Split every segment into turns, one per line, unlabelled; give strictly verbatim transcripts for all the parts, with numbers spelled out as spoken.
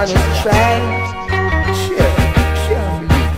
man is trying. Sure, sure.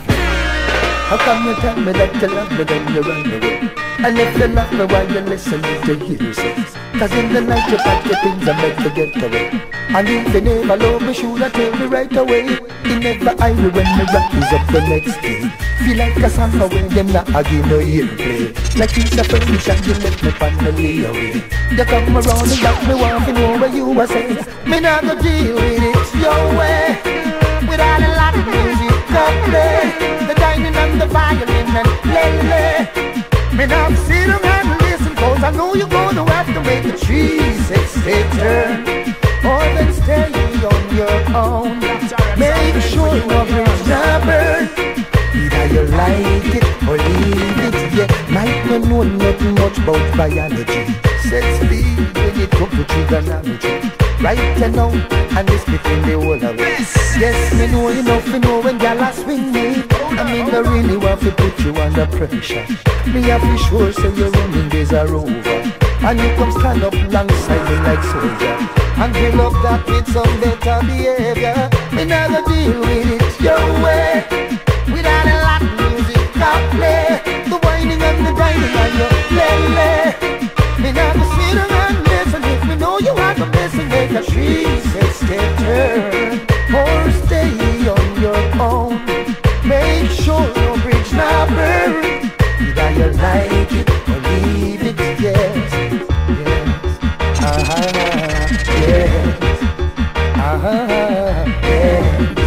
How come you tell me that you love me then you run away? And if you love me, why you listen to hearsay? Cause in the night you pack your things and make you get away. And if you never love me, should I tell me right away? You never hire when the rock is up the next day. Feel like a song when them not again no ear play. Like it's a permission you let me finally away. You come around and got me walking over you I say me not gonna deal with it your way. Without a lot of music come play the dining and the violin and lele. Me now sit down and listen cause I know you're gonna have to make a three sixty turn. Or then stay on your own. Make sure your bridge not burn. Either you like it or leave it. Yeah, might not know nothing much about biology. Set speed when it comes to trigonometry. Right you know, and it's between the whole of it. Yes, me know enough, me know when y'all swing me. I mean, I really want to put you under pressure. Me have to sure so your running days are over. And you come stand up alongside me like soldier. And fill up that with some better behavior. Me never deal with it your way. Without a lot of music I play the whining and the dining and your lele. Me never sit down and listen. If me know you have to listen, make a three sixty turn. Or stay on your own. Make sure your bridge not burn. Either you like it or leave it, yes, yes, uh-huh, yes, uh-huh, yes,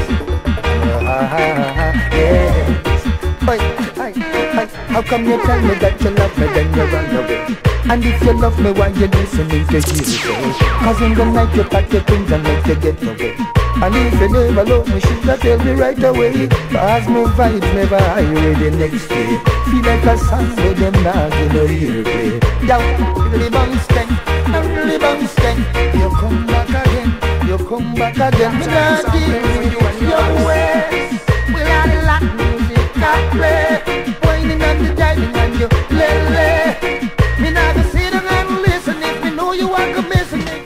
uh-huh, yes. Oi, oi, oi. How come you tell me that you love me then you run away? And if you love me, why you listening to hearsay? Cause in the night you pack your things and make you get away. And if you never love me, should not tell me right away. Cause my vibes never higher the next day. Feel like a song with them now in a ear play. Yo, really bang stank, really bang stank. You come back again, you come back again. Me not deal with your ways. We had a lot of music I play. Whining and the diving and you lele. Me not gonna sit down and listen if me know you are gonna miss it.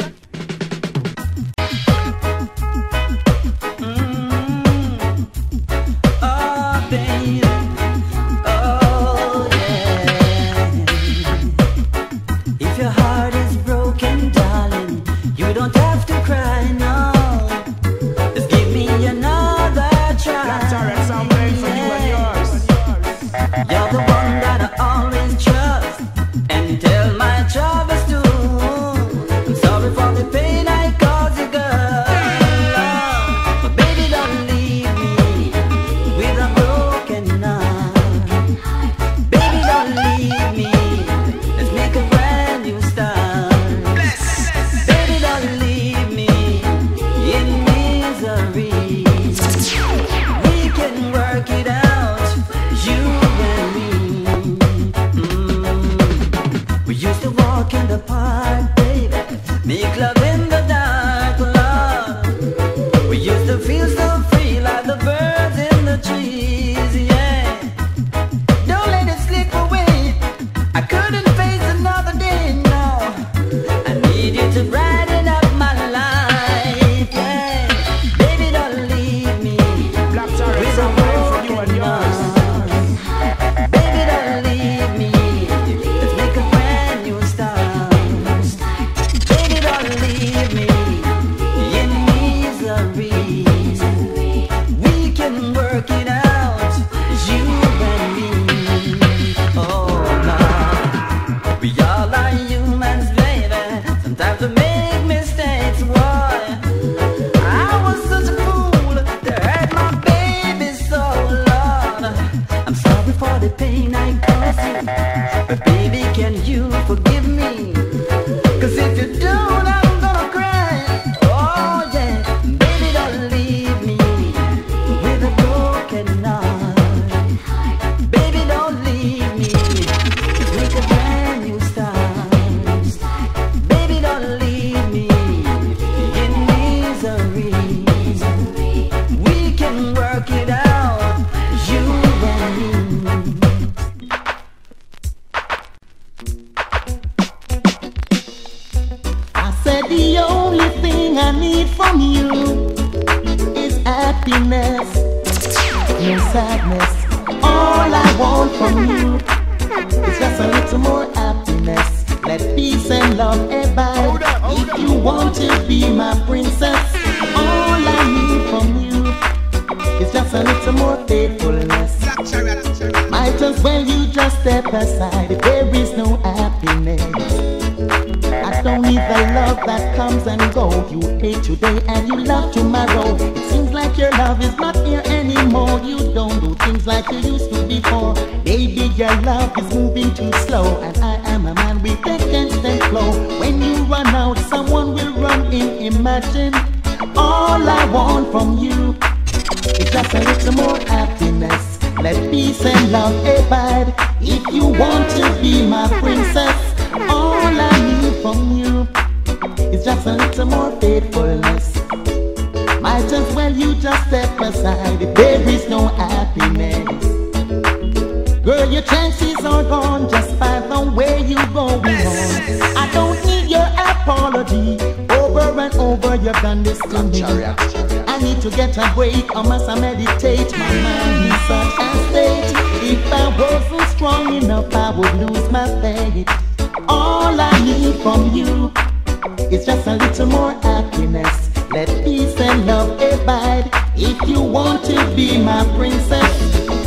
The only thing I need from you happiness, no sadness. All I want from you is just a little more happiness. Let peace and love abide. If you want to be my princess, all I need from you is just a little more faithfulness. Might as well you just step aside if there is no happiness. I don't need the love that comes and goes. You hate today and you love tomorrow. It seems like your love is not here anymore. You don't do things like you used to before. Maybe your love is moving too slow, and I am a man with a constant flow. When you run out, someone will run in. Imagine all I want from you is just a little more happiness. Let peace and love abide. If you want to be my princess, all I need from you is just a little more faithfulness. Might as well you just step aside if there is no happiness. Girl, your chances are gone just by the way you going on. I don't need your apology. Over and over you've done this to me. I need to get a break, or must I meditate? My mind is such a state. If I wasn't strong enough, I would lose my faith. All I need from you is just a little more happiness. Let peace and love abide. If you want to be my princess,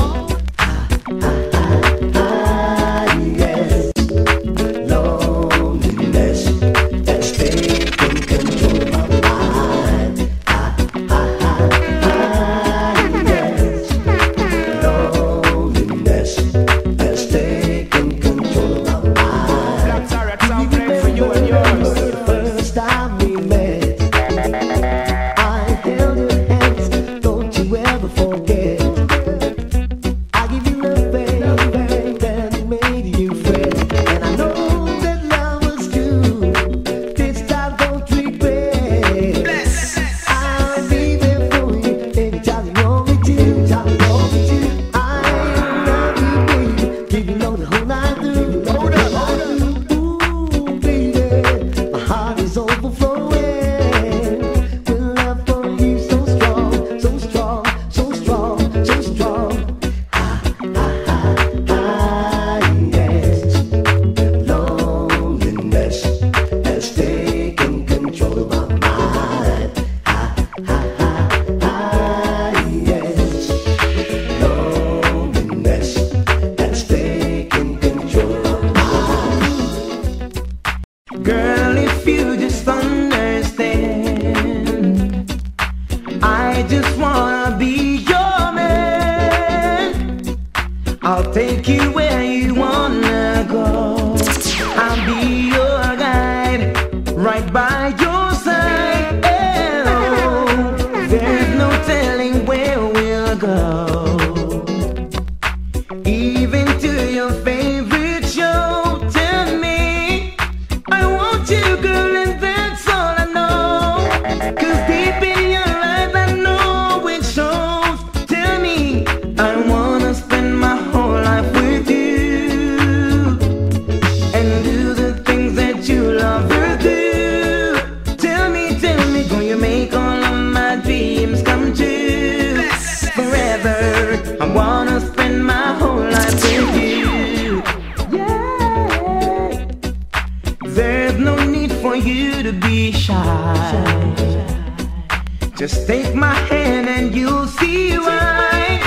just take my hand and you'll see why.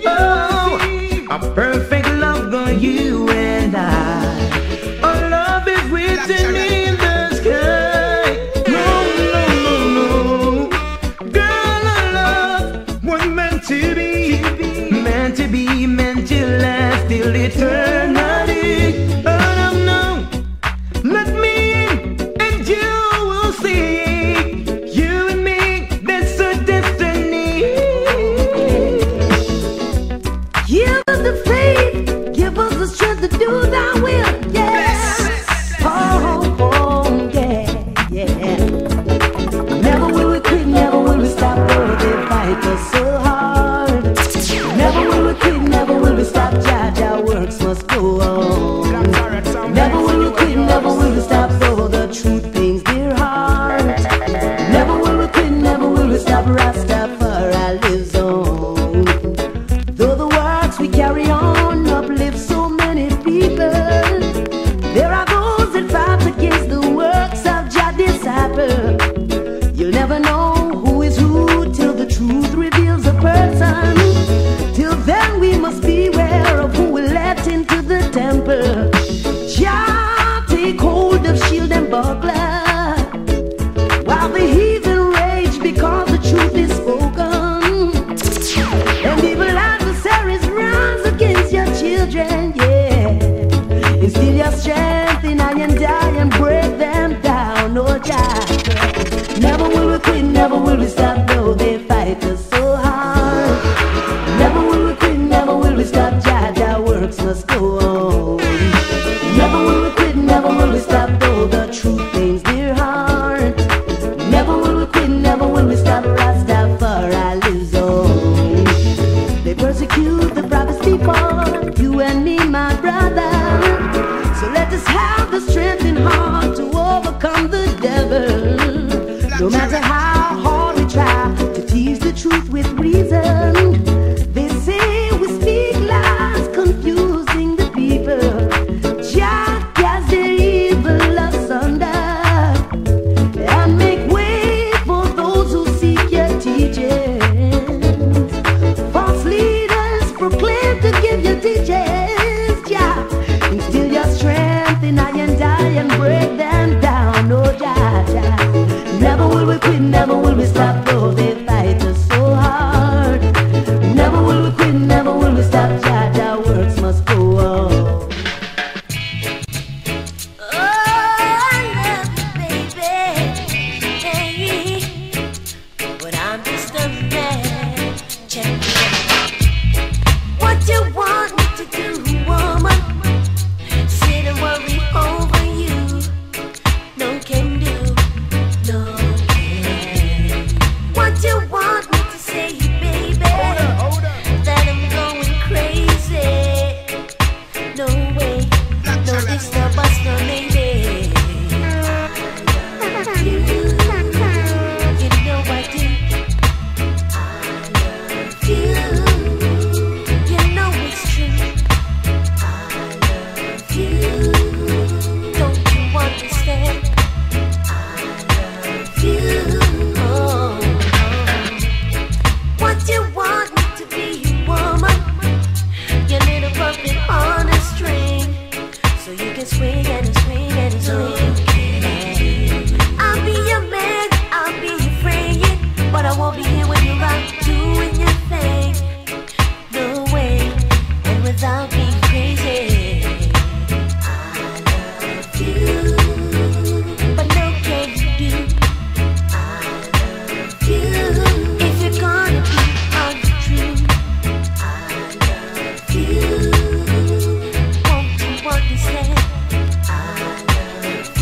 Oh, a perfect love for you and I. Our love is written in the sky. No, no, no, no. Girl, our love was meant to be, meant to be, meant to last till eternity. Oh, no, no. Let me in and you will see.
Give us the faith, give us the strength to do that. There are those that fight against the works of Jah disciple. You'll never know who is who till the truth reveals a person. Till then we must beware of who we let into the temple. Jah take hold of shield and buckler, while the heathen rage because the truth is spoken. And evil adversaries rise against your children, yeah. Instill your strength in I and I and break them down, oh Jah. Never will we quit, never will we stop, though they fight us so hard. Never will we quit, never will we stop, Jah, Jah works must go on. Never will we quit, never will we stop, though the truth pains their heart. Never will we quit, never will we stop, Rastafari lives on. They persecute the prophets before you and me, my brother. So let us have the strength in heart to overcome the devil. No matter how hard we try to tease the truth with reason, they say we speak lies, confusing the people. Jah cast their evil asunder and make way for those who seek your teachings. False leaders proclaim to give you teachings. Jah, instill your strength in I and I and break them down. Oh Jah, Jah. Never will we quit, never will we stop, though they fight us so hard. Never will we quit, never will we stop, Jah, Jah works must go on.
Oh, I love you, baby, hey, but I'm just a man. Check it out. What you want me to do, woman? Sit and worry over you. No can do. No can. What you want me to say, baby? That I'm going crazy. No way. No disturb us, no maybe. I love you. You know I do. I love you. You know it's true. I love you. Don't you understand? I love you. Oh, what you want me to be, woman? Your little puppet on a string, so you can swing and swing and swing. I'll be your man, I'll be your friend, but I won't be here when you're out doing your thing. No way, and without being crazy. I love you, but no can you do. I love you, if you're gonna be untrue. I love you, won't you understand? I love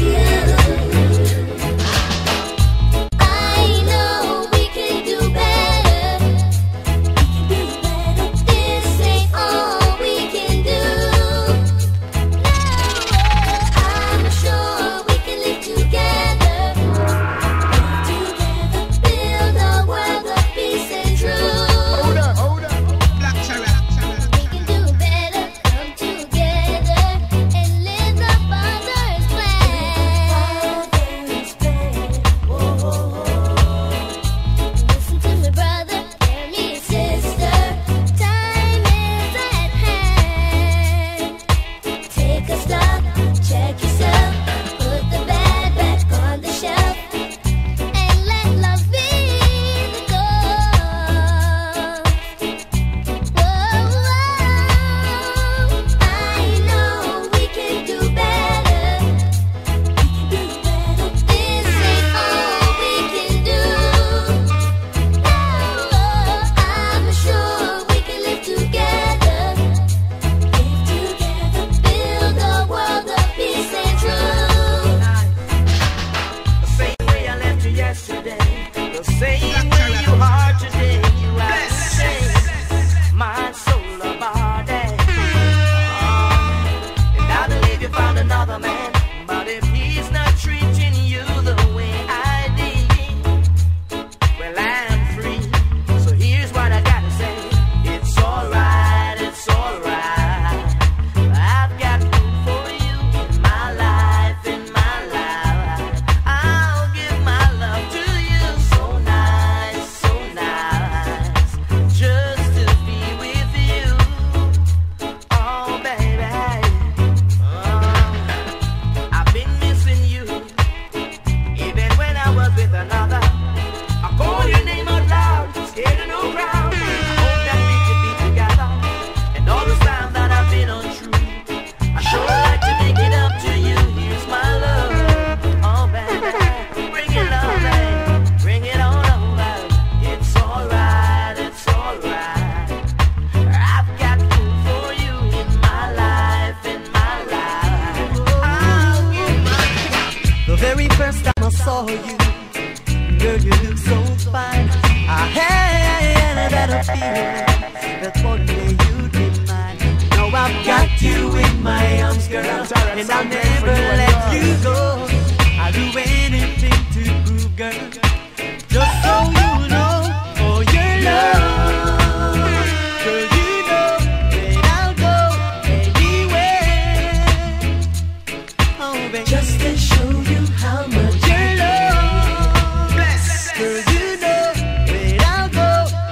very first time I saw you, girl, you look so fine. I had that feeling that one day you'd be mine. Now I've got you in my arms, girl, and I'll never let you go. I'll do anything to prove, girl, just so you know, for your love, girl, you know that I'll go anywhere. Oh, baby, just to show you how much your love, bless, girl, you know that I'll go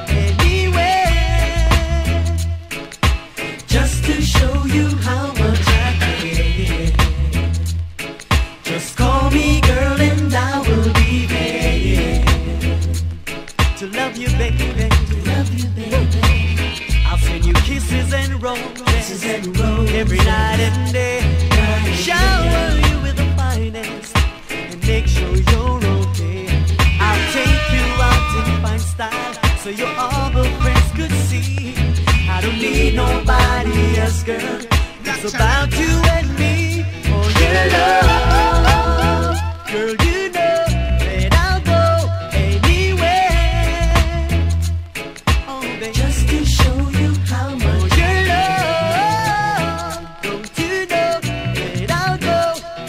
anywhere. Just to show you how much I care. Just call me, girl, and I will be there to love you, baby, to love you, baby. I'll send you kisses and roses every night and day. Shower you with the finest and make sure you're okay. I'll take you out in fine style so your other friends could see. I don't need nobody else, girl. It's about you and me. Oh, your love, girl, you know that I'll go anywhere. Oh, baby, just to show you how much your love. Don't you know that I'll go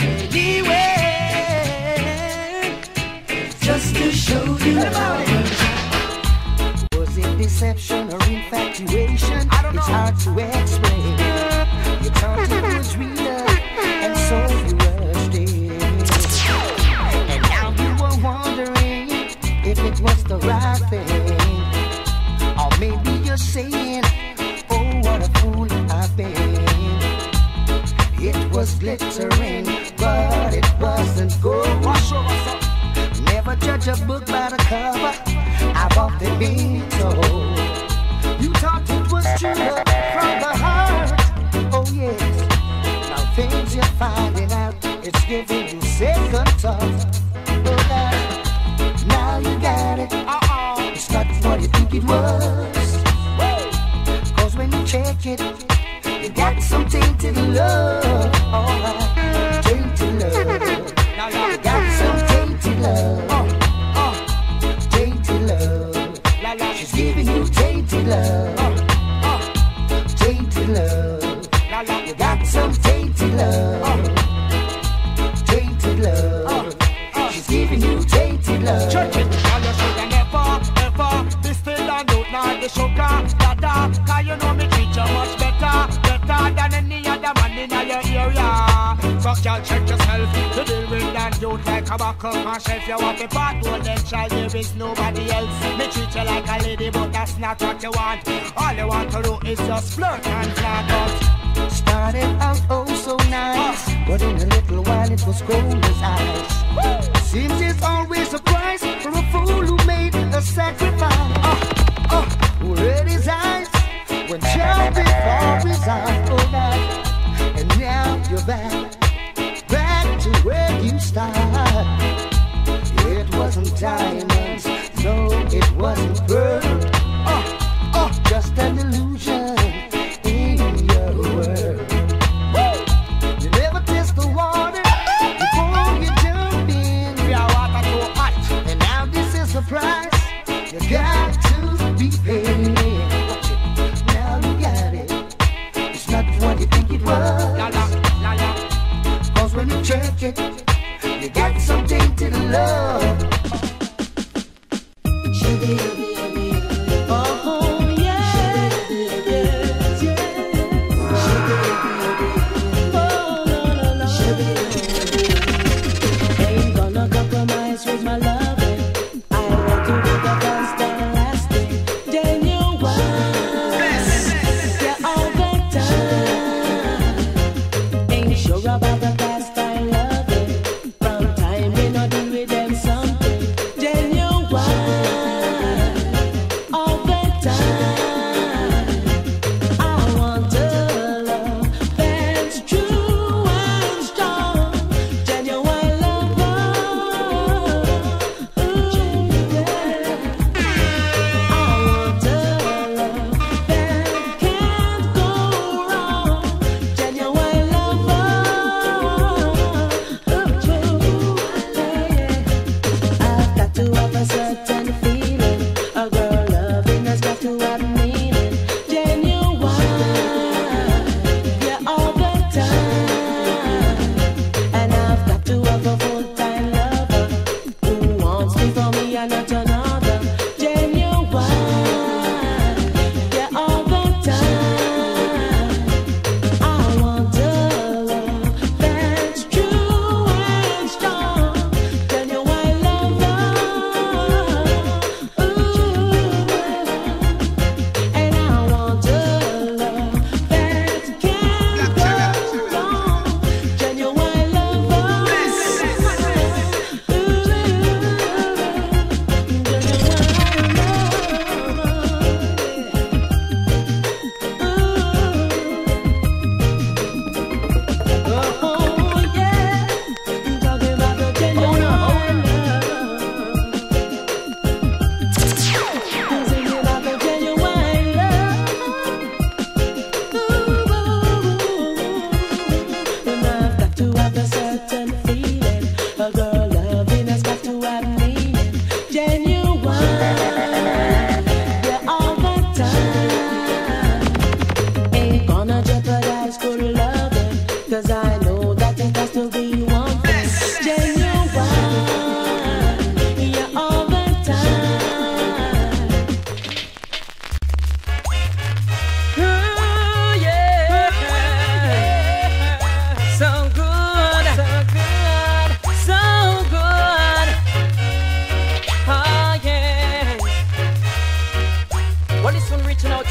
anywhere? Just to show you how much.
Was it deception or infatuation? It's hard to explain. You thought it was real, and so you rushed in. And now you were wondering if it was the right thing. Or maybe you're saying, oh, what a fool I've been. It was glittering, but it wasn't gold. Never judge a book by the cover. I've often been told. You thought it was true from the heart. Oh yes. Now things you're finding out, it's giving you second thoughts. Oh now, now you got it. Uh-oh. It's not what you think it was. Cause when you check it, you got some tainted love. Alright, tainted love. Now you got some tainted love. Tainted love. She's giving you tainted love. Tainted love. You got some tainted love. Tainted love. She's giving you tainted love.
Check it, all you should never, ever be still and don't not the sugar, dada. Cause you know me treat you much better, better than any other man in your area. So girl, check yourself to deal with that dude like a buckle. And if you want a part golden child, there is nobody else. Me treat you like a lady, but that's not what you want. All you want to do is just flirt and flag out.
Started out oh so nice, but in a little while it was cold as ice. Woo! Seems it's always a price for a fool who made a sacrifice. Uh, uh, who read his eyes when child before his eyes. Oh, now, and now you're back, back to where you started. It wasn't diamonds, no, it wasn't pearl. Uh, uh, just an illusion. You never test the water before you jump in.
Yeah, water too hot.
And now this is the price you got to be paid. Now you got it. It's not what you think it was.
La, la, la, la.
Cause when you check it, you got some tainted love.
About the past I love it. From time we not deal with them something.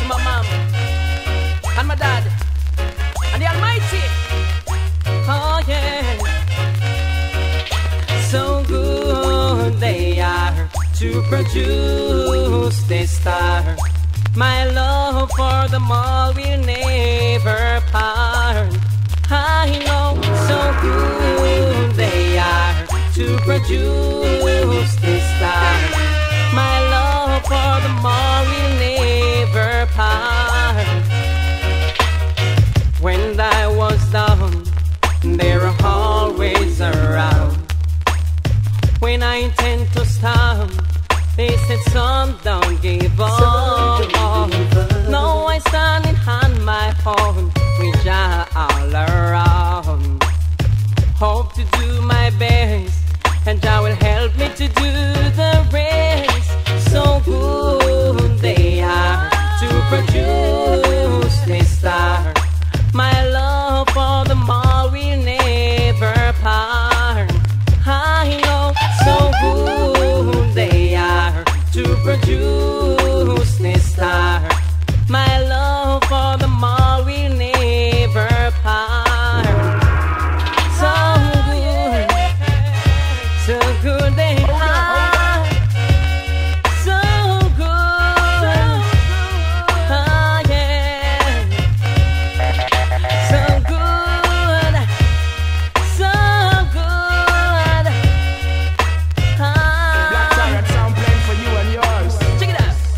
my mom and my dad and the Almighty. Oh yeah, so good they are to produce this star. My love for them all will never part. I know so good they are to produce this star. My love for them all will never part. When I was down, they were always around. When I intend to stop, they said some don't give up. Now I standing on my own with Jah all around. Hope to do my best, and Jah will help me to do the rest. So good they are to produce this star. My love for them all will never part. I know so good they are to produce this star. My love for them all will never part. So good, so good they are. So good, ah yeah. So good, so good. Ah.
Black Tarot sound playing for you and yours.
Check it out.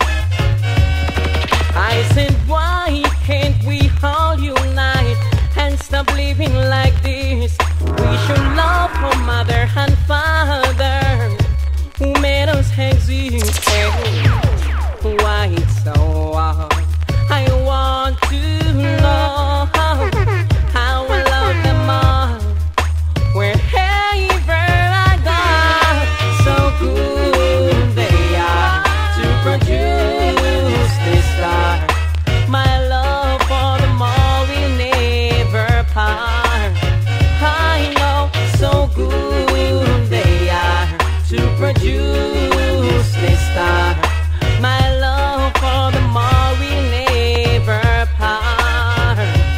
I said, why can't we all unite and stop living like this? We should love our mother and father who made us exist. Why it's so hard? I want to know how I love them all wherever I go. So good they are to produce this star. My love for them all will never part. I know so good they are to produce this star. My love for them all will never part.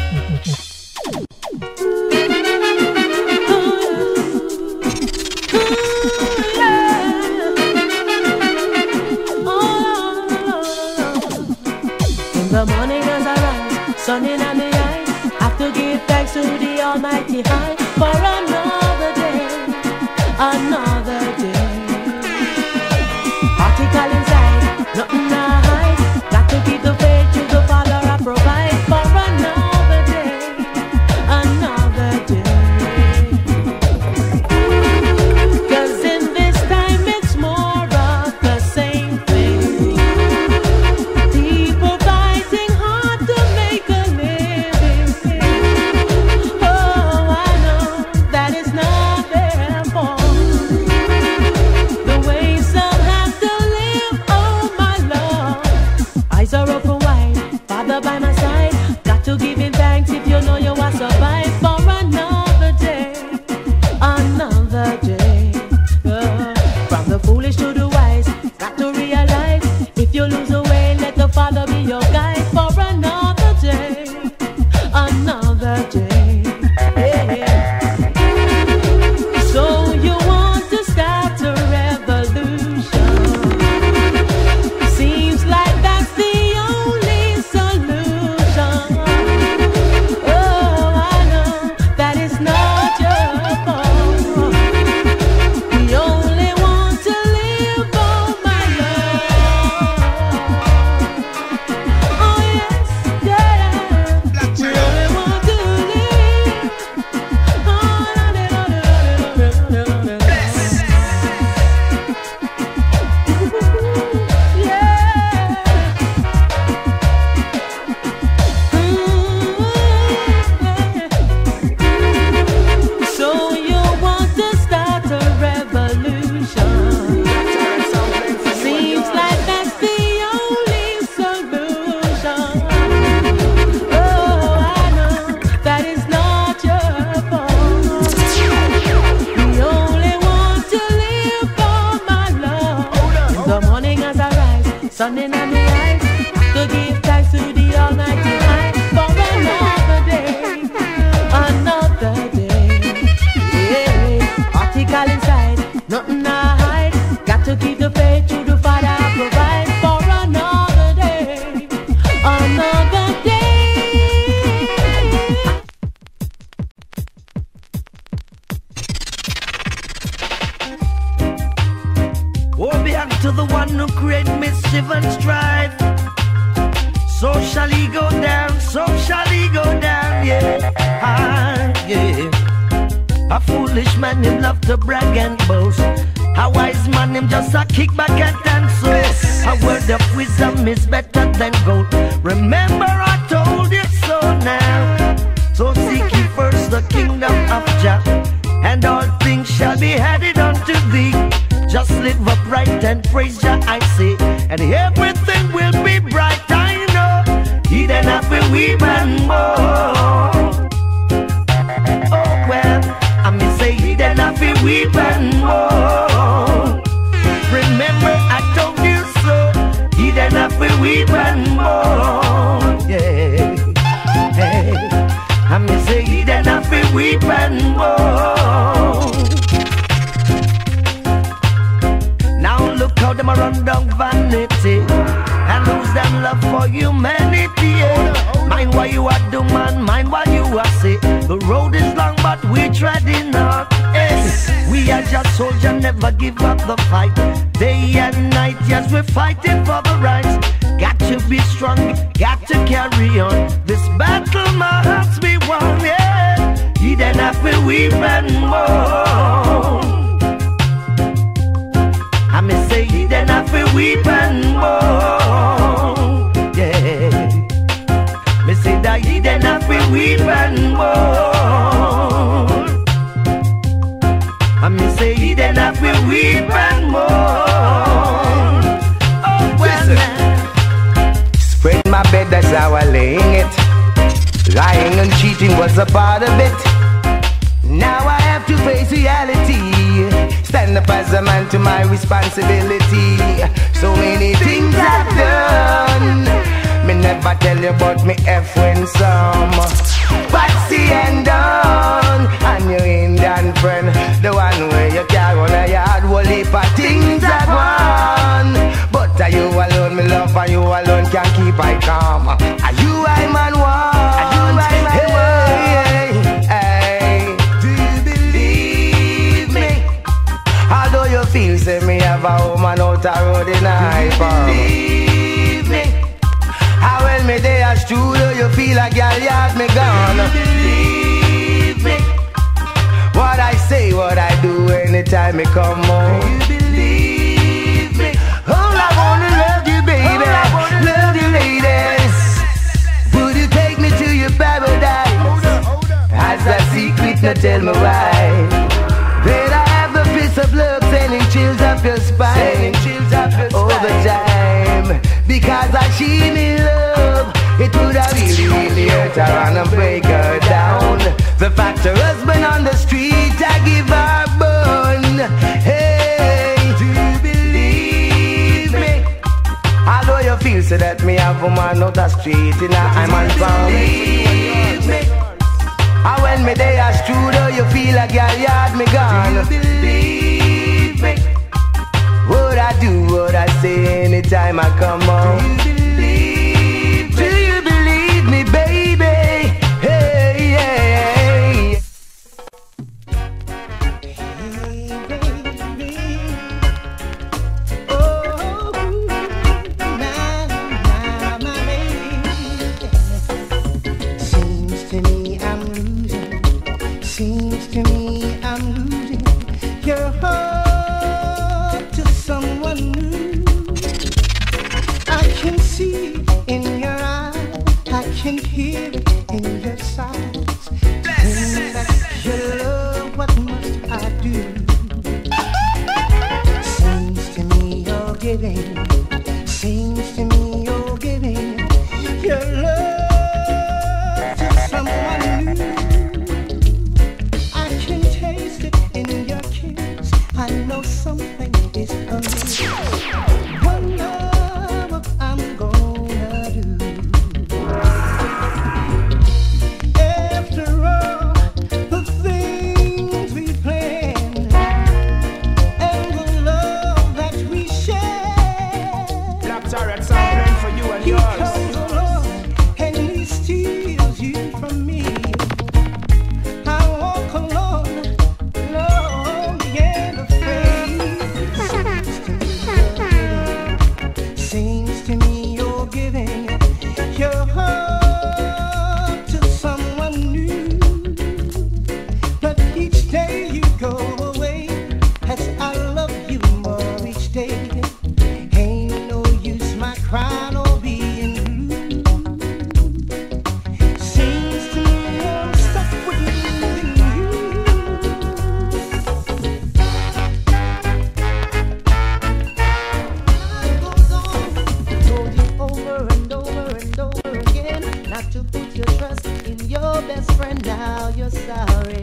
In the morning as I rise, sun in the eyes, have to give thanks to the Almighty High for another day, another day. Article inside, nothing to hide. Got to keep the faith to the Father I provide for another day, another day. 'Cause in this time it's more of the same thing. People fighting hard to make a living. Oh, I know that is not their fault. The way some have to live, oh my Lord. Eyes are open wide, Father by my side. Got to give him thanks if you know you are survived for another day, another day. Oh, from the foolish to the wise, got to realize if you lose the way, let the Father be your guide for another day, another day. Yeah. So you want to start a revolution? Seems like that's the only solution. Oh, I know that is not your fault. We only want to live, oh my Lord. Oh yes, yeah. We only want to live. Oh, no, no, no, no, no, no, no, no. So you want to start a revolution? Seems like that's the only solution. Oh, I know that is not your fault. We only want to live for my love. In the morning as I rise, sun in the eyes, to give thanks to keep the faith to the Father, provide for another day, another day.
Woe be unto the one who create mischief and strife. So shall he go down, so shall he go down, yeah, ah, yeah. A foolish man, him love to brag and boast. A wise man, him just a kick back and dance. So a word of wisdom is better than gold. Remember I told you so now. So seek ye first the kingdom of Jah, and all things shall be added unto thee. Just live upright and praise Jah, I say, and everything will be bright. I know he then have to weep and mourn. Oh well, I may say he then have to weep and mourn. Remember I told you so. He then have to weep and mourn. Yeah, hey, I may say he then have to weep and mourn. Now look how them a run down vanity and lose them love for humanity. Yeah. Mind what you are do, man, mind what you are say. The road is long but we're treading on. Yes, we are just soldiers, never give up the fight. Day and night, yes, we're fighting for the rights. Got to be strong, got to carry on. This battle must be won, yeah. He then have to weep and mourn. I may say he then have to weep and mourn, yeah. Me say that he then have to weep and mourn. I may say he then have to weep and mourn. Oh well now.
Spread my bed, that's how I laying it. Lying and cheating was a part of it. Now I have to face reality. Stand up as a man to my responsibility. So many things I've done. Me never tell you about me F when some. What's the end on? And your Indian friend, the one where you carry on a yard, whole heap of things I've won. But are you alone, me love, and you alone can keep I calm. Are you I man one? Are you I man hey, one? Hey, hey. Do you believe me? Although you feel say me have a woman out a road in a high farm. Believe me? How well me they are true, though you feel like y'all yard me gone. Believe me? What I say, what I do anytime me come home. You believe me? Oh, I wanna love you, baby. Love you, ladies. Would you take me to your paradise? As the secret, now tell me why. That I have the piece of love sending chills up your spine all the time. Because I she me love, it would have really, really hurt her and break her down. The fact her husband on the street, I give her bun. Hey, do you believe me? Although you feel so that me have a man out the street in a I'm on farm. Believe me? And when me day as true, though you feel like your yard me gone. Do you believe me? What I do, what I say anytime I come home. Do you believe? Do you believe me, baby? Hey, hey, hey. Hey, baby. Oh, my, my, my baby. Seems to me I'm losing. Seems to me I'm losing your heart. Someone new. I can see it in your eyes, I can hear it in your sighs. That your love, what must I do? Seems to me you're giving, seems to me you're giving your love to someone new. I can taste it in your kiss, I know something is amiss. Wonder what I'm gonna do.
each day you go away, as I love you more each day. Ain't no use my crying or being blue. Seems to me I'm stuck with losing you. Life goes on. I told you over and over and over again not to put your trust in your best friend. Now you're sorry.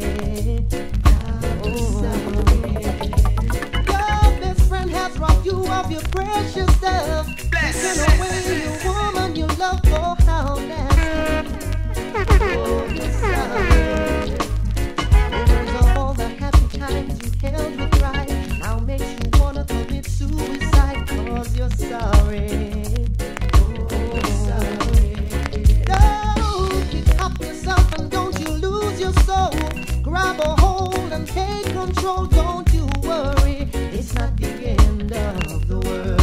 Of your precious stuff, taking away your woman you love for how nasty. Oh, you're sorry. Those are all the happy times you held with pride. Now makes you wanna commit suicide, cause you're sorry. Oh, you're sorry. Don't pick up yourself and don't you lose your soul. Grab a hold and take control. Don't you worry, it's not the end of the world.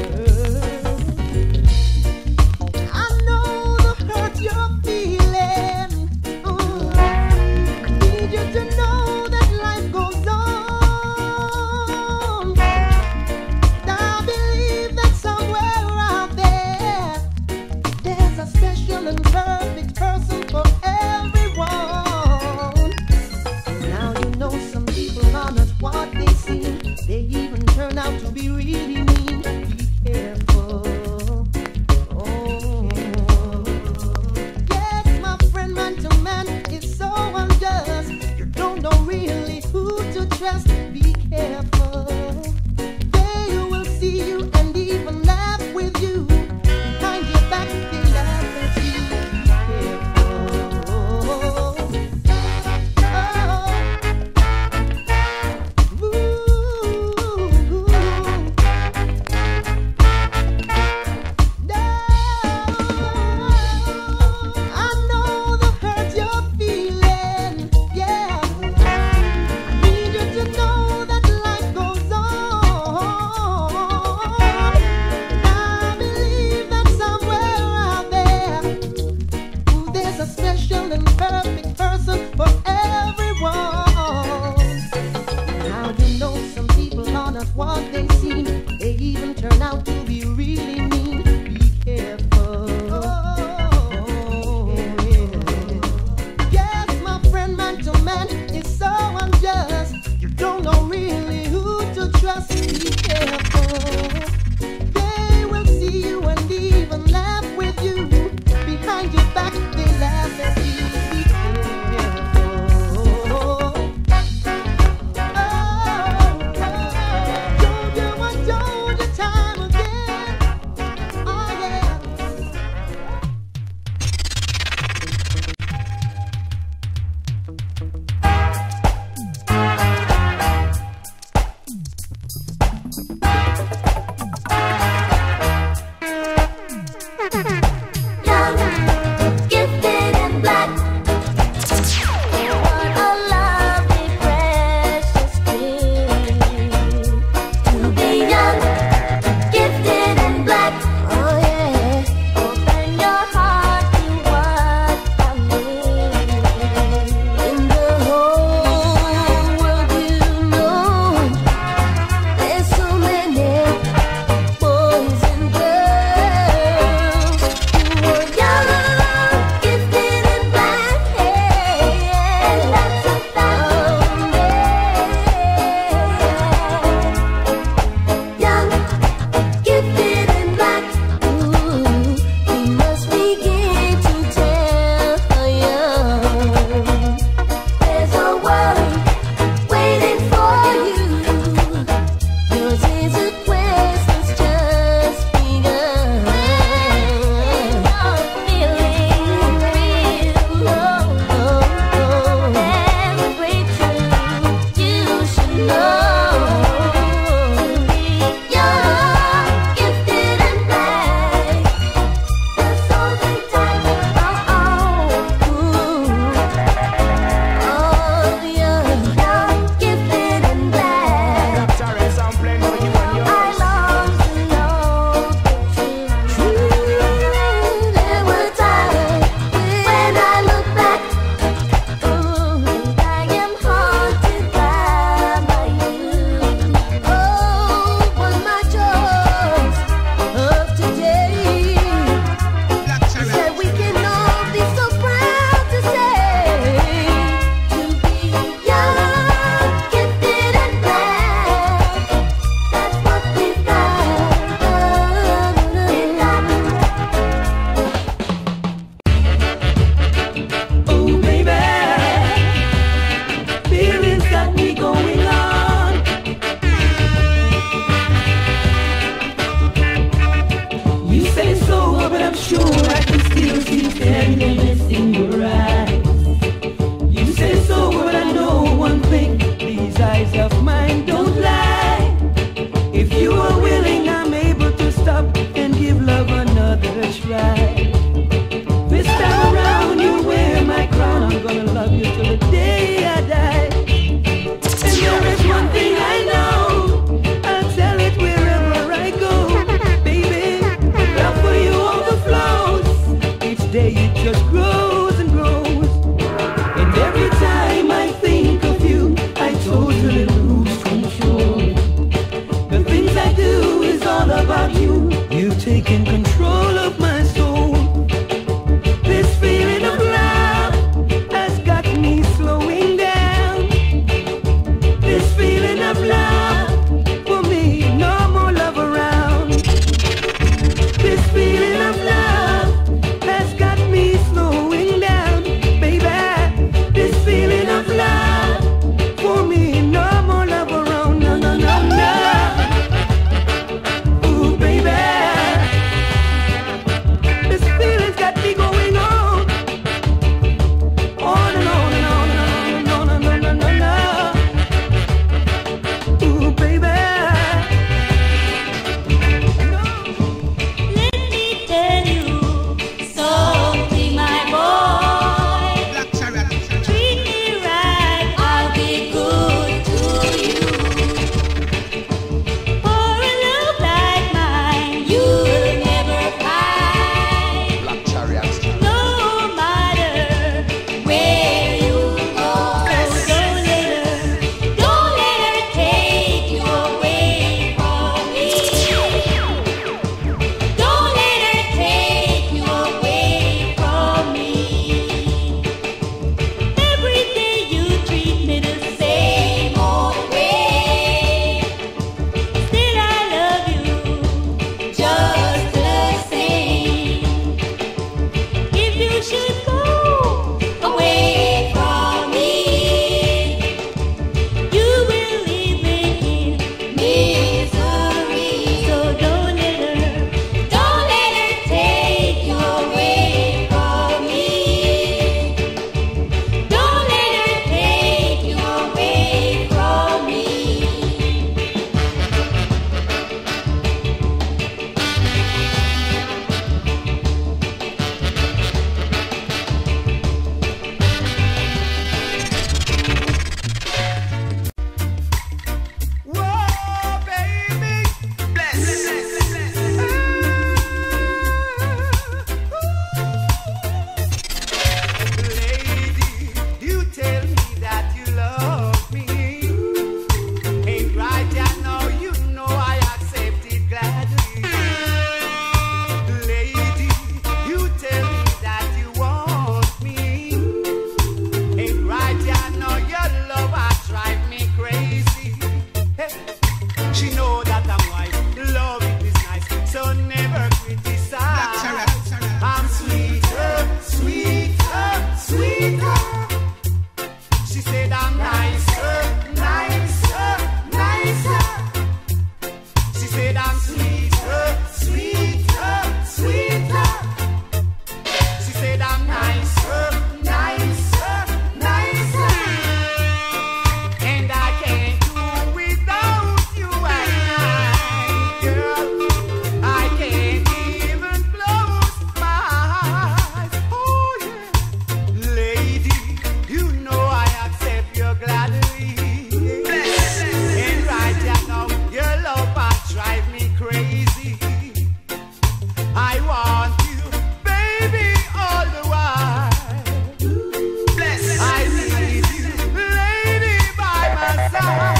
I know the hurt you're feeling. Ooh. Need you to know that life goes on. I believe that somewhere out there there's a special and perfect person for everyone. Now you know some people are not what they seem. They even turn out to be really mean. Be careful. Oh, yes, my friend, man to man is so unjust. You don't know really who to trust. Be careful. They will see you and even laugh with you. Behind your back, they laugh at you. Be careful. Oh. Life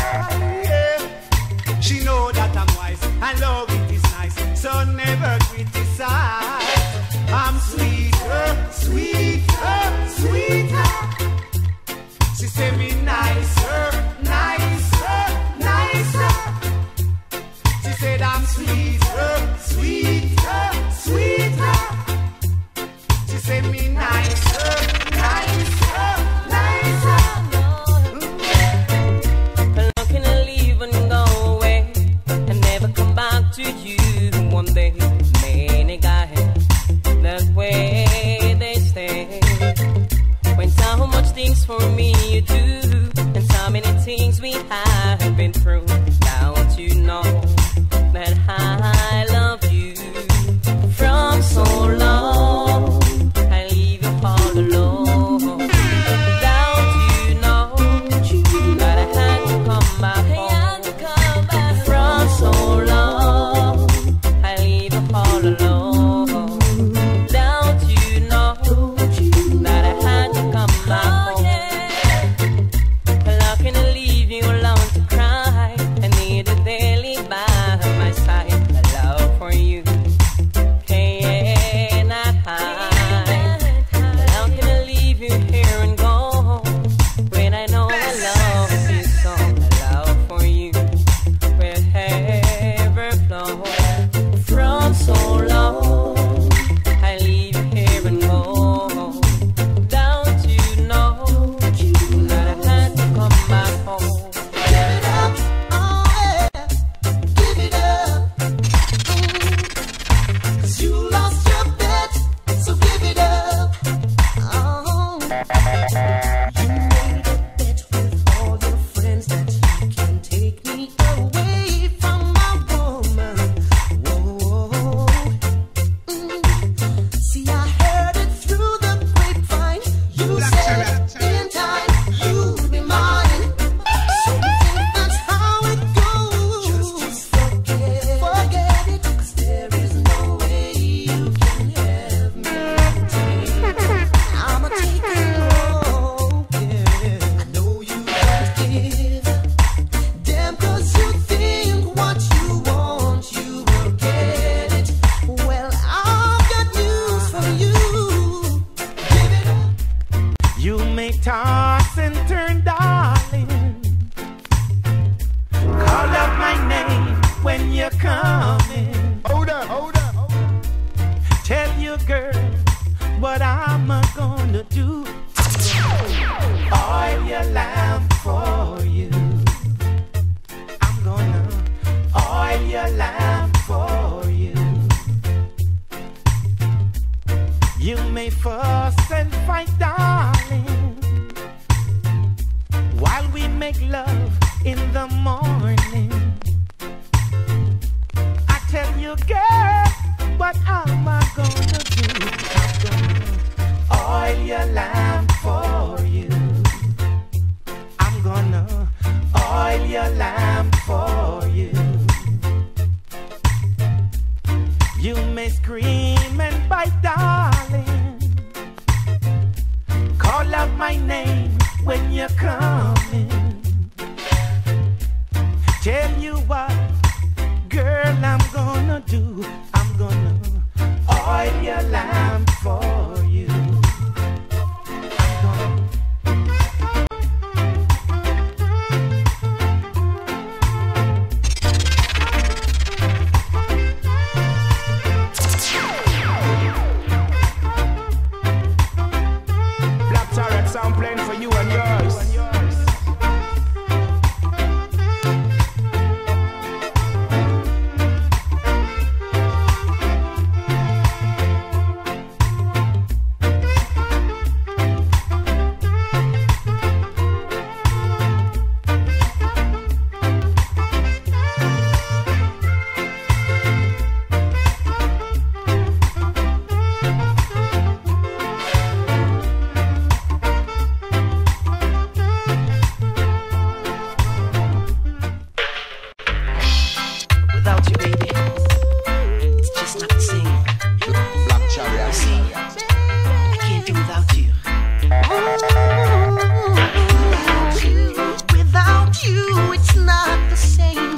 Yeah. She know that I'm wise and love it is nice, so never criticize. I'm sweeter, sweeter, sweeter. She say me nicer, nicer, nicer. She said I'm sweeter, sweeter, sweeter. She say me nicer, nicer, nicer.
How can I leave and go away and never come back to you one day? Many guys that way they stay. When so much things for me you do, and so many things we have been through. Don't you know that I love you from so long? I leave you all alone. Don't you know that I had to come back home? From so long, I leave you all alone. Don't you know that I had to come back home? How can I leave you alone to cry? I need a daily by my side. A love for you cannot hide. How can I leave you here and go when I know I love you so? A love for you will ever flow. From so long, I leave you here and go. Don't you know that I had to come back home?
Give it up, oh yeah, give it up. Mm. 'Cause you lost your bet, so give it up. Oh. You made a bet with all your friends that you can take me away from my woman. Whoa. Mm. See, I heard it through the grapevine. You said in time you'll be mine. So you think that's how it goes? Just forget, forget it. 'Cause there is no way you can have me. I'ma take it all, yeah. I know you won't give. Damn, 'cause you think what you want, you will get it. Well, I've got news for you. Give it up.
You may toss and turn, darling. Call out my name when you're coming.
Hold up, hold up, hold up.
Tell your girl what I'm gonna do. Oil your lamp for you. I'm gonna oil your lamp for you. You may fuss and fight, darling, while we make love in the morning. I tell you, girl, what am I gonna do? I'm gonna oil your lamp for you. I'm gonna oil your lamp for you. You may scream and bite, darling. Call out my name when you're coming. Tell you what, girl, I'm gonna do. I'm gonna oil your lamp for you.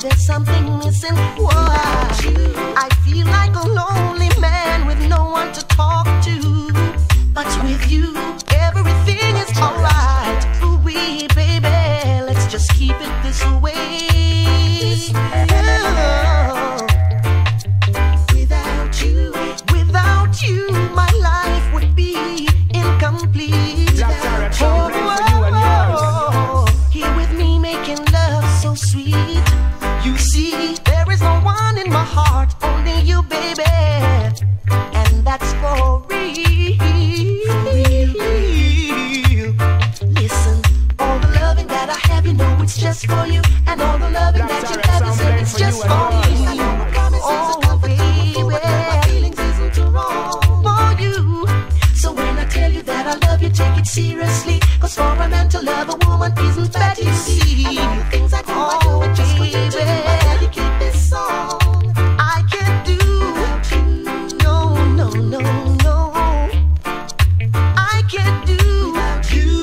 there's something missing. Why? I feel like a lonely man with no one to talk to. But with you, everything is alright. Ooh wee, baby, let's just keep it this way. Oh. Without you, without you, my life would be incomplete. Oh, oh, oh, here with me making love so sweet. You see, there is no one in my heart, only you, baby, and that's for real. Listen, all the loving that I have, you know it's just for you, and all the loving that you have is it's just for me. Oh, baby, my feelings isn't wrong for you. So when I tell you that I love you, take it seriously. Cause for a man to love a woman isn't that easy. And all the things I do, I do it just for you to dedicate this song. I can't do without you. No, no, no, no. I can't do without you.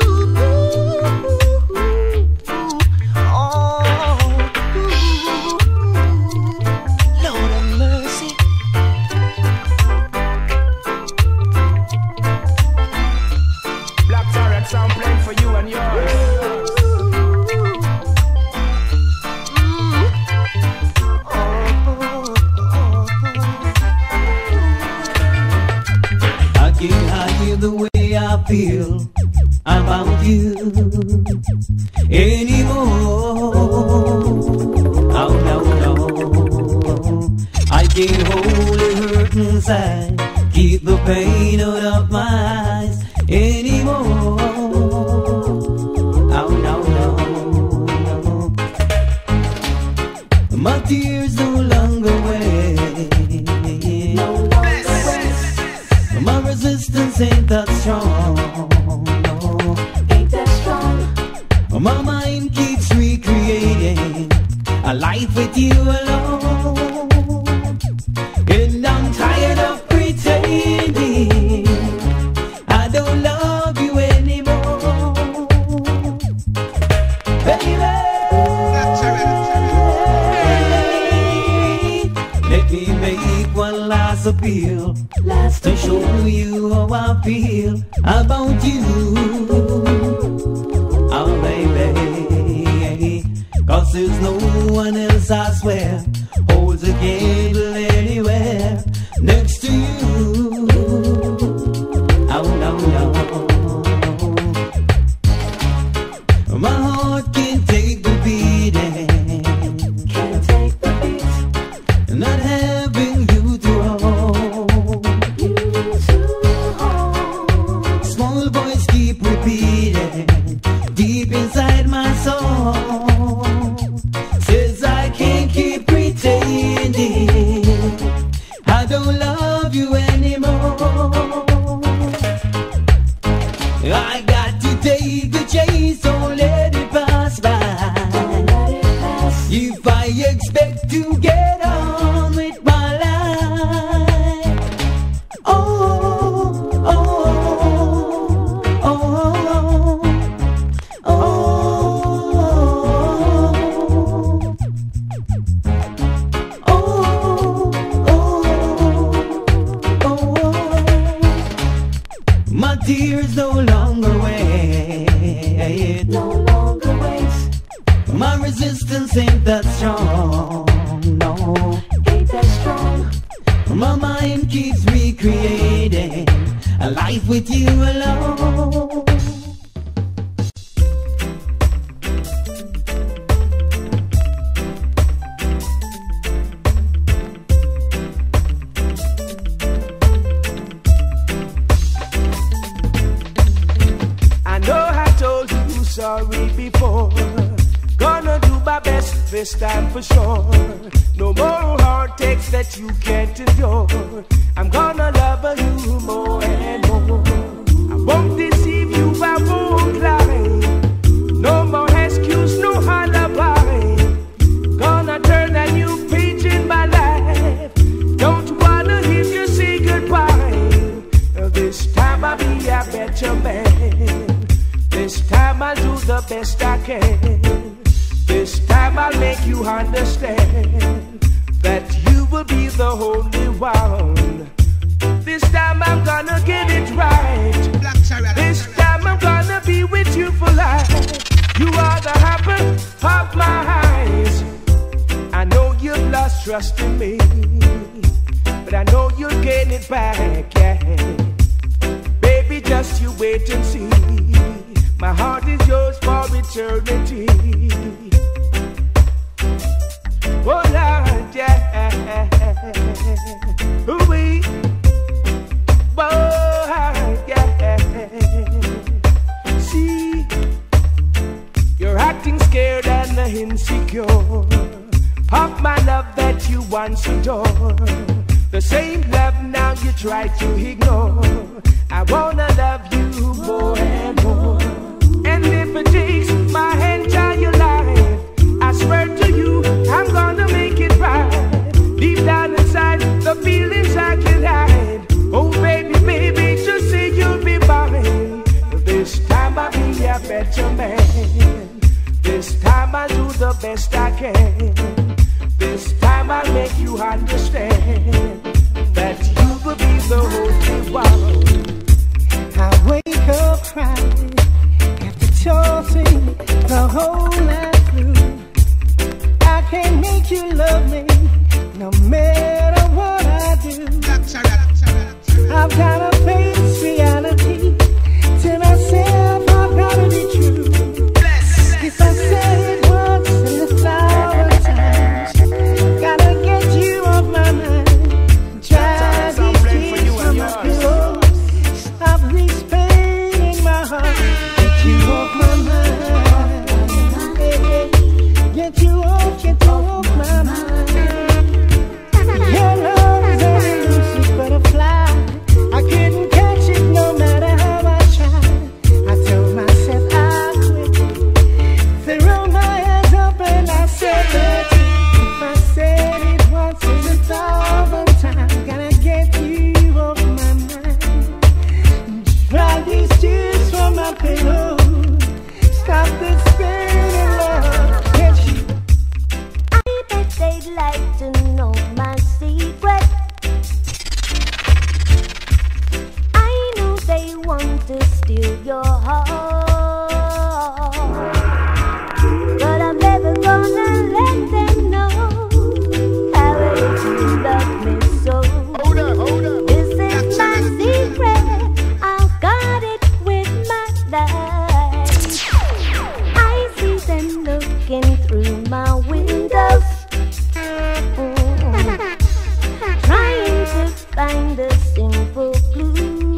Oh, Lord have mercy.
Black Tarek sound playing for you and yours.
I can't hide the way I feel about you anymore. Oh no, no, I can't hold it hurt inside, keep the pain out of my eyes anymore. Oh no, no, my tears no longer wait. No longer wait. My resistance ain't that strong. No, ain't that strong. My mind keeps recreating a life with you alone, and I'm tired of pretending I don't love you anymore, baby. Let me make one last appeal, last to show you how I feel about you. Oh baby, cause there's no one else, I swear, holds a candle anywhere next to you. Oh no, no, my heart can't take the beating, can't take the beat, not having you to hold, you to hold. Small voice keep repeating deep inside my soul, says I can't keep pretending I don't love you anymore. I got to take the chase, don't let it pass by. If I expect to get on with my life, oh, oh, oh, oh, oh, oh, oh. My tears no longer wait, no longer wait. My resistance ain't that strong, no, ain't that strong. My mind keeps recreating a life with you alone.
I know I told you sorry before. Gonna do my best this time for sure. No more heartaches that you can't endure. I'm gonna love you more and more. I won't deceive you, I won't lie. No more excuse, no alibi. Gonna turn a new page in my life. Don't wanna hear you say goodbye. This time I'll be a better man. This time I'll do the best I can. This time I'll make you
understand that you will be the only one. This time I'm gonna get it right. This time I'm gonna be with you for life. You are the apple of my eyes. I know you've lost trust in me, but I know you'll gain it back, yeah. Baby, just you wait and see. My heart is yours for eternity. Oh Lord, yeah. Ooh-wee. Oh, yeah. See, you're acting scared and insecure of my love that you once adored. The same love now you try to ignore. I wanna love you more and more. And if it takes my entire life, I swear to you, I'm gonna make it right. Deep down inside, the feelings I can hide. Oh baby, baby, just say you'll be mine. This time I'll be a better man. This time I'll do the best I can. This time I'll make you understand that you will be the only one.
I wake up crying after tossing the whole night through. I can't make you love me no matter what I do. I've gotta face reality. Tell myself I've gotta be true. If I said it once and a thousand times, gotta get you off my mind. Try these tears from my pillow. Stop this pain in my heart. Get you off my mind. Get you off, get you off my mind. Your love is an elusive butterfly. I couldn't catch it no matter how I tried. I told myself I quit. Threw my hands up and I said that if I said it once in a thousand times, gotta get you off my mind. Dry these tears from my pillow. Stop this pain in love. Get you.
I bet they'd like to know my secret. I know they want to steal your heart, but I'm never gonna let them know how it is you love me so.
Hold up, hold up.
This is my secret. I've got it with my life. I see them looking through my windows, mm, trying to find a simple clue.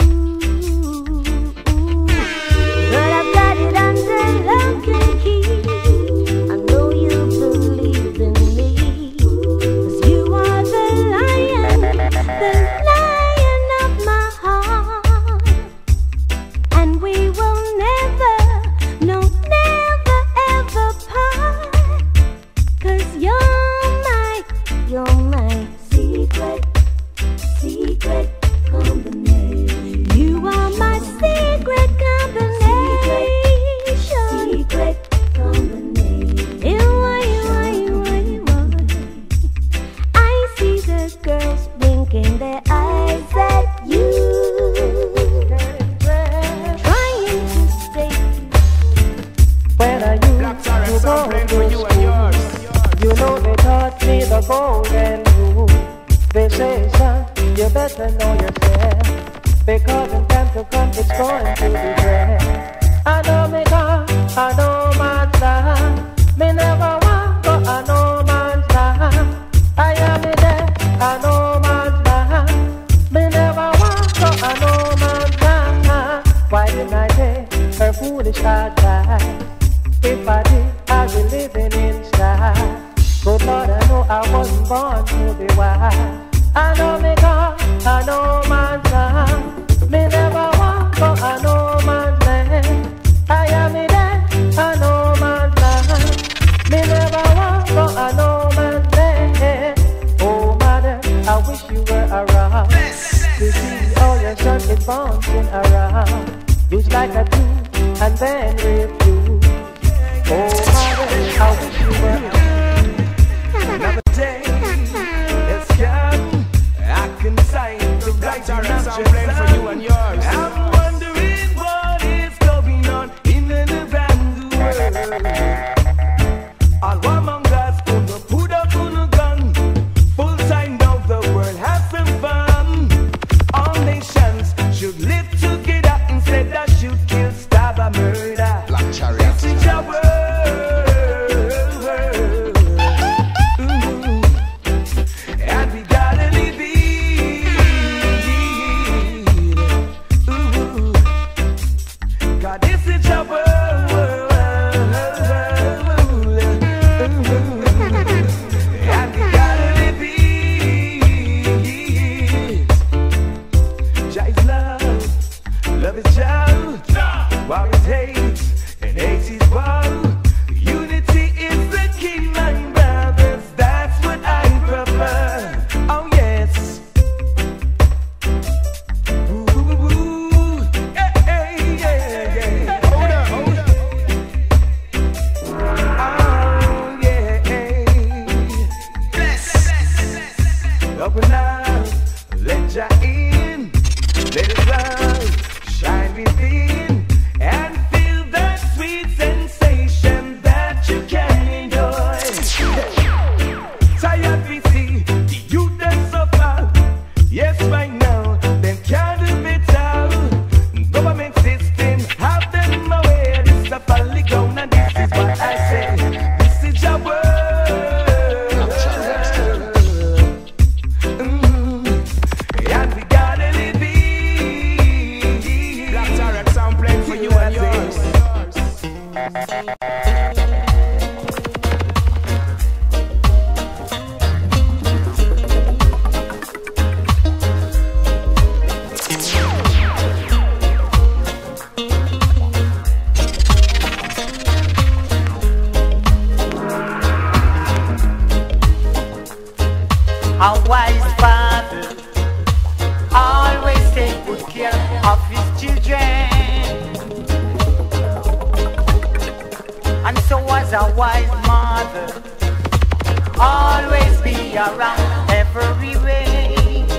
But I've got it under lock and key. I know you believe in me, 'cause you are the lion, the lion of my heart. And we will never, no, never ever part. 'Cause you're my, you're my secret, secret combination. You are my secret combination. Secret combination. Ew, ew, ew, ew. I see the girls blinking their eyes at you, trying to stay.
When I used to go to school, you know they taught me the golden rule. They say, son, you better know yourself, because in time to come it's going to be bad. I know me God, I know man's land. Me never want go I know man's land. I am me there, I know man's land. Me never want go I know man's land. Why didn't I take her foolish advice? If I did, I'd be living inside. Good Lord, I know I wasn't born to be wild. I know me God, I know man's land. Me never want go I know man's land. I am me there, I know man's land. Me never want go I know man's land. Oh mother, I wish you were around to see all your sons is bouncing around. Just like a two and then refuse. Oh mother, I wish you were around.
A wise father always take good care of his children, and so was a wise mother, always be around every way,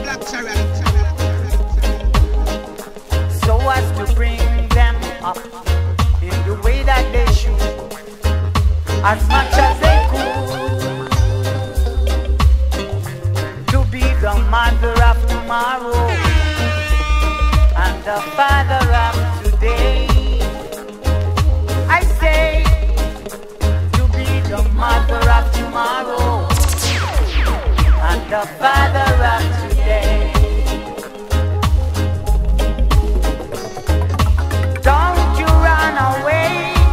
so as to bring them up in the way that they should, as much as they could, to be the mother of tomorrow and the father of today. I say, to be the mother of tomorrow and the father of today. Don't you run away,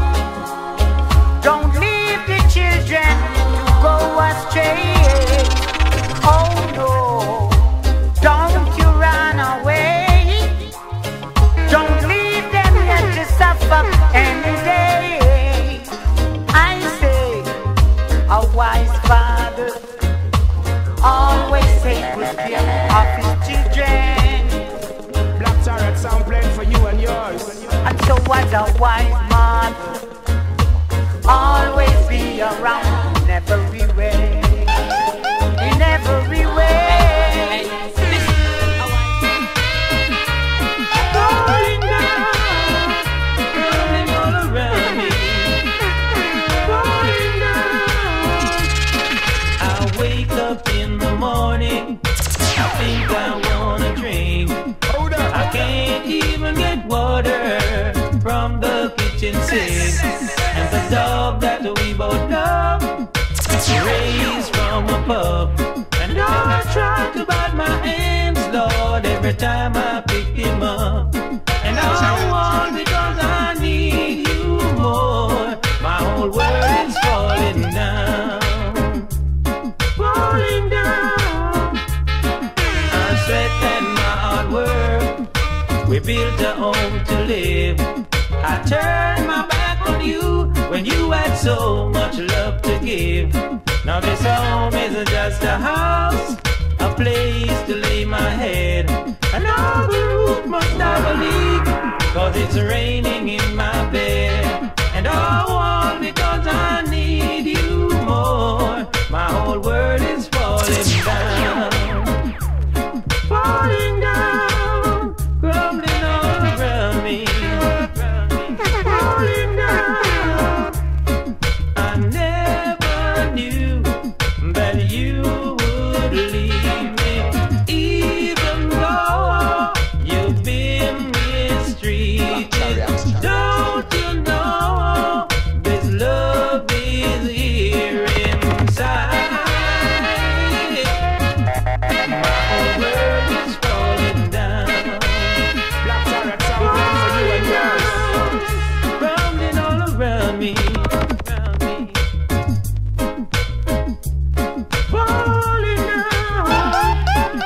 don't leave the children to go astray. Oh no, don't you run away, don't leave them yet to suffer any day. I say, a wise father always take good care of his children.
Black Tarot sound playing for you and yours.
And so was a wise mother, always be around in every way, in every way.
Falling down, rolling all around me. Falling down. I wake up in the morning, I think I wanna drink. I can't even get water from the kitchen sink. And the dog that we both love raised from a pup. And I try to bite my hands, Lord, every time I pick him up. And I want because I need you more. My whole world is falling down, falling down. I sweat and my hard work, we built a home to live. I turned my back on you when you had so much love to give. Now this home isn't just a house, a place to lay my head. And now the roof must have a leak, cause it's raining in my bed. And all because I need you more. My whole world is falling down, falling down, crumbling all around me. Falling down. I never knew that you would leave me, even though you've been mistreated. Don't you know this love is here inside? My whole world is falling down.
Black Tarot sound playing for you and yours.
Rounding all around me, around me. Falling down.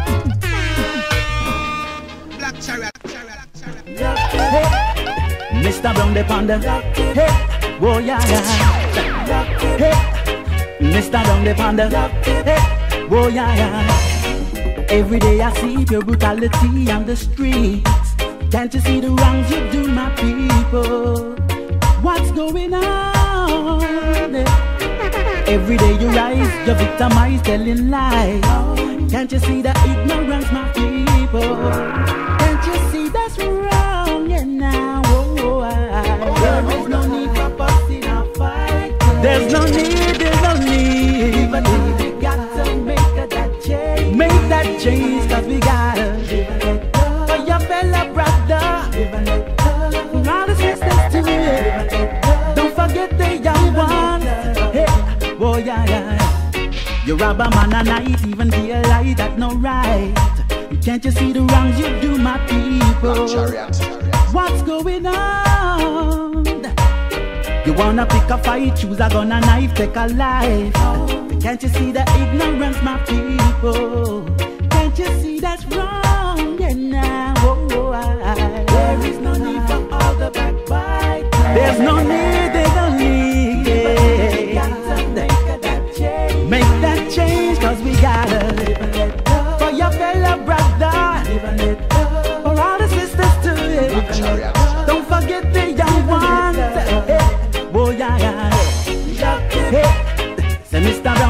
Black Tarot.
Hey, Mister Brown the Panda. Hey, whoa yeah yeah. Hey, Mister Brown the Panda. Hey, whoa yeah yeah. Every day I see your brutality on the streets. Can't you see the wrongs you do, my people? What's going on? Every day you rise, you're victimized, telling lies. Can't you see the ignorance, my people? Can't you see that's wrong? Yeah, now, oh, oh, I, there is no need for fussing or fighting. There's no need, there's no need. But we got to make that change. Make that change, cause we gotta live and let go. For your fella brother, live and let go. For all the sisters too, live and let go. Don't forget the young ones. Hey, oh yeah, yeah. You rob a man at night, even daylight, that's no right. Can't you see the wrongs you do, my people? What's going on? You wanna pick a fight, choose a gun, a knife, take a life. Can't you see the ignorance, my people? Can't you see that's wrong? Yeah, now, oh, oh, I, there is no need for all the backbite. There's no need, there's no need. Yeah. Make that change, cause we gotta live.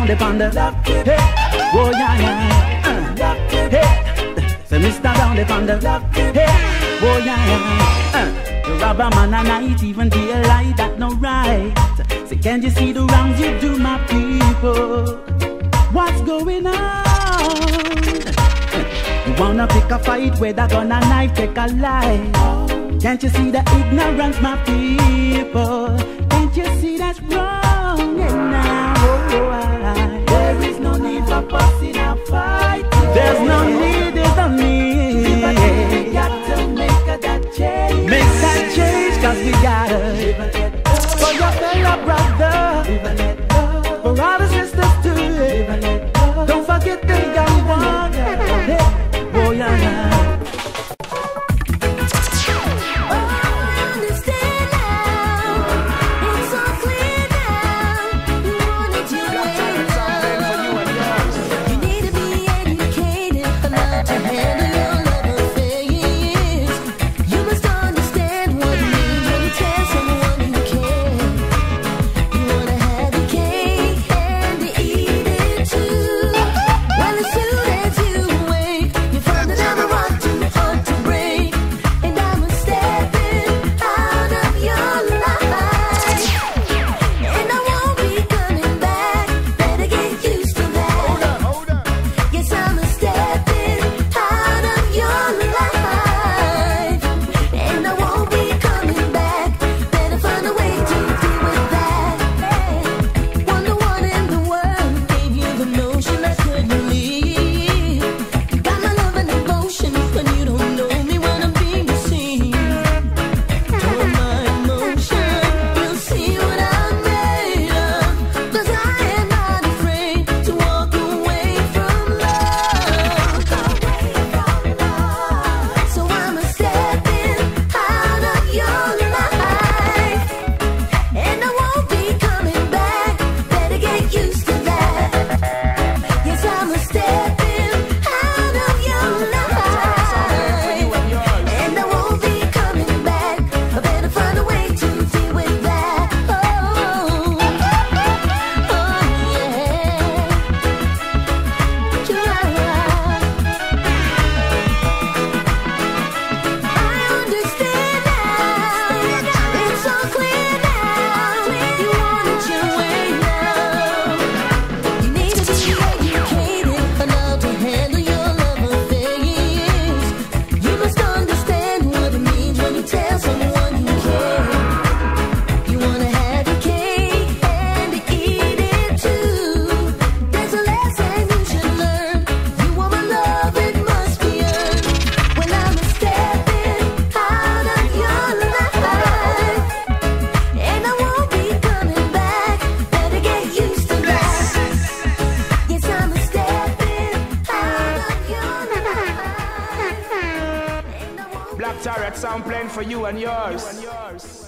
down the ponder. Hey, oh yeah yeah. Uh, hey, say Mister down the ponder. Hey, oh yeah yeah. Uh, you rob a man at night, even daylight, that no right. Say can't you see the wrongs you do, my people? What's going on? You wanna pick a fight where that gun and knife take a life? Can't you see the ignorance, my people? Can't you see that's wrong? And now, oh, I, there is no need for fussing and fighting. There's no need, there's no need. We got to make a, that change. Make that change, cause we gotta. For your fellow brother, for all the sisters too. Don't forget the young one. Hey, oh yeah, yeah.
Black Tarot sound playing for you and yours.